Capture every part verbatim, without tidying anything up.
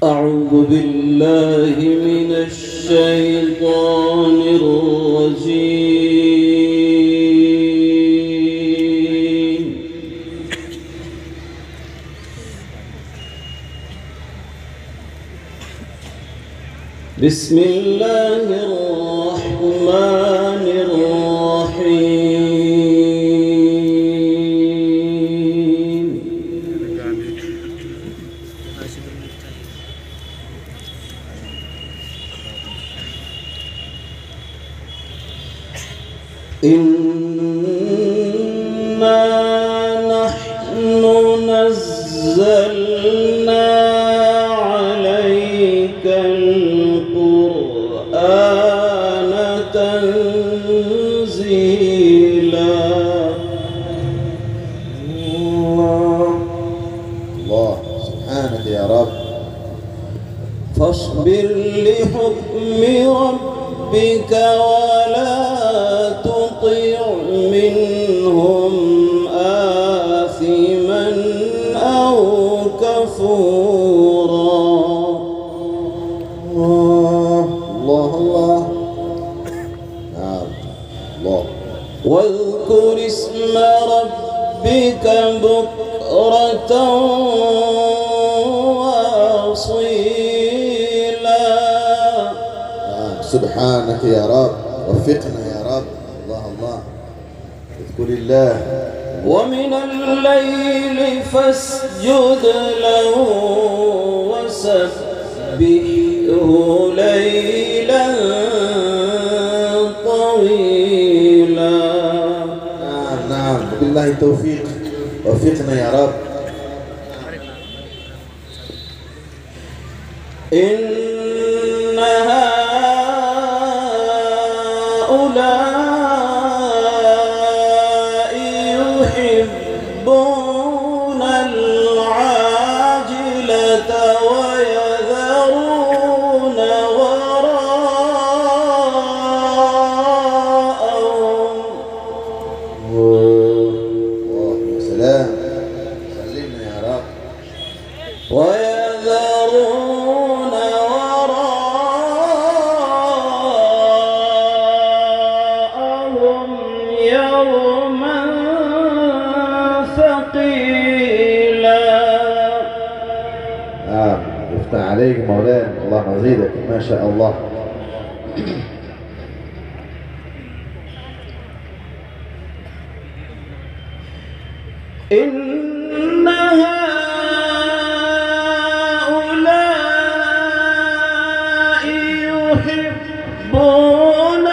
أعوذ بالله من الشيطان الرجيم. بسم الله الرحمن الرحيم. إنا نحن نزلنا عليك القرآن تنزيلا. الله الله سبحانك يا رب. فاصبر لحكم ربك ولا تطع منهم آثما أو كفورا. الله الله الله نعم الله. واذكر اسم ربك بكرة وأصيلا. سبحانك يا رب، وفقنا يا رب. الله الله. اذكر الله. ومن الليل فاسجد له وسبحه ليلا طويلا. نعم نعم، بالله التوفيق، وفقنا يا رب. إن هؤلاء يحبون العاجلة ويذرون وراءهم. الله يا سلام، سلمنا يا رب. ويذرون وراءهم يوما ثقيلا. نعم، يفتح عليك مولانا، الله يزيدك ما شاء الله. إن هؤلاء يحبون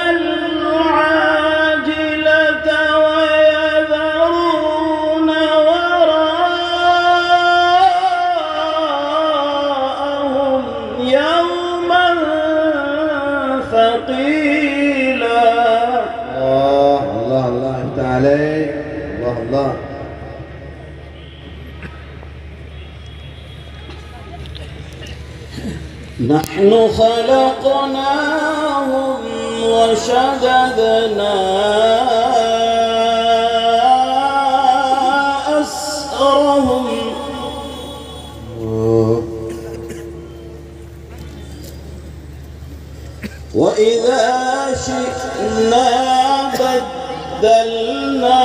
العاجلة ويذرون وراءهم يوما ثقيلا. الله الله الله يفتح عليك. الله الله. نحن خلقناهم وشددنا أسرهم وإذا شئنا بدلنا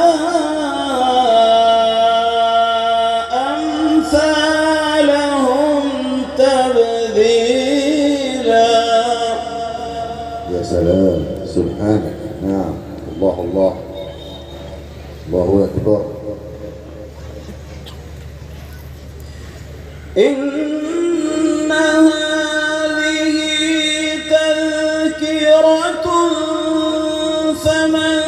أمثالهم تبديلا. يا سلام، سبحانك. نعم، الله الله الله أكبر. إن هذه تذكرة فمن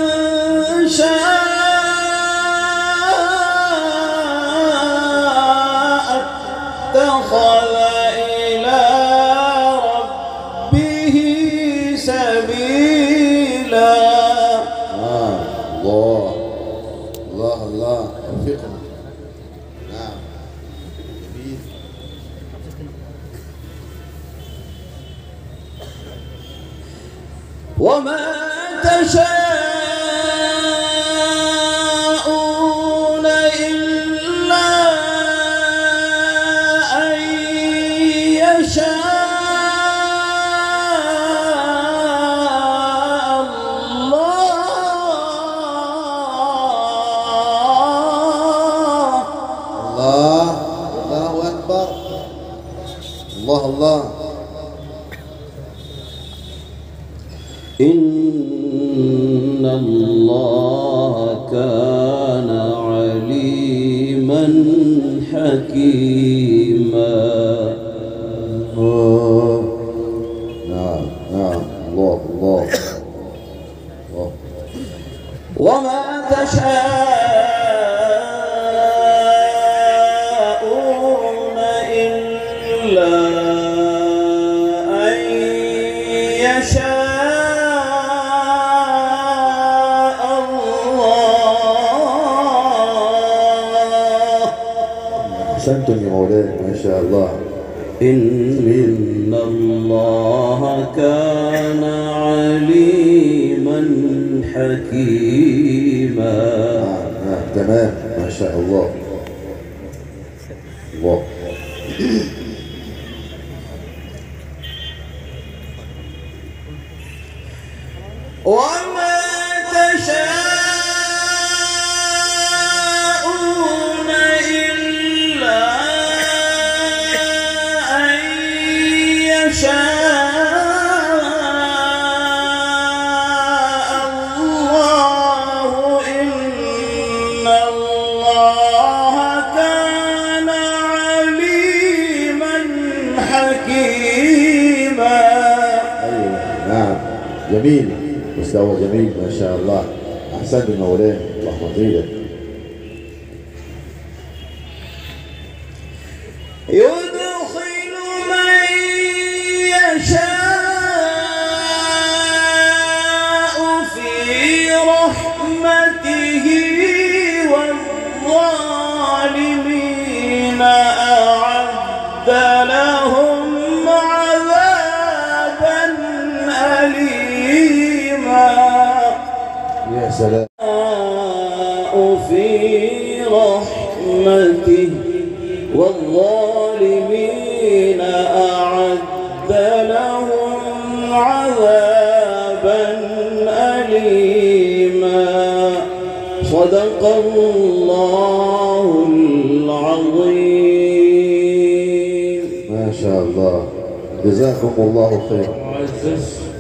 شاء اتخذ إلى ربه سبيلا. آه الله الله الله، وفقنا. نعم جميل. وما تشاءون إلا أن الله. إن الله كان عليما حكيما. آه. نعم نعم. الله الله الله. وما تشاءون إلا أن يشاء الله. أحسنتم يا مولانا ما شاء الله. إن الله كان عليما حكيما. نعم نعم تمام ما شاء الله. الله. وما تشاءون إلا أن يشاء الله. إن الله كان عليما حكيما. أيوة نعم جميل. مستوى جميل ما شاء الله. أحسنت مولانا الله يزيدك. يدخل من يشاء في رحمته والظالمين أعد لهم عذابا أليما. يا سلام. في رحمته والظالمين أعد لهم عذابا أليما. صدق الله العظيم. ما شاء الله. جزاكم الله خيرا.